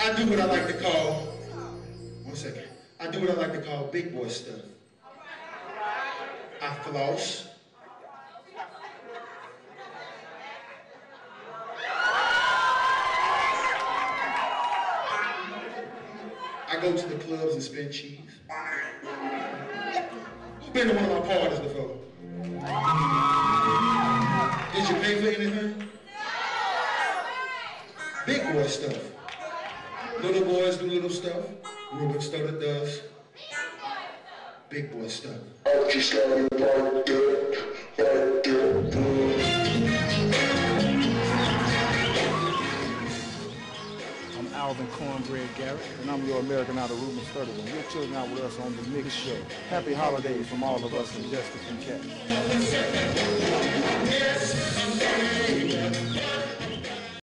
I do what I like to call, one second, I do what I like to call big boy stuff. I floss. I go to the clubs and spend cheese. Who's been to one of my parties before? Did you pay for anything? Big boy stuff. Little boys do little stuff. Ruben stuff does. Big boy stuff. I just got it right there, right there. I'm Alvin Cornbread Garrett, and I'm your American Idol Ruben Stutter, and you're chilling out with us on the Mix Show. Happy holidays from all of us and Justice and Cat.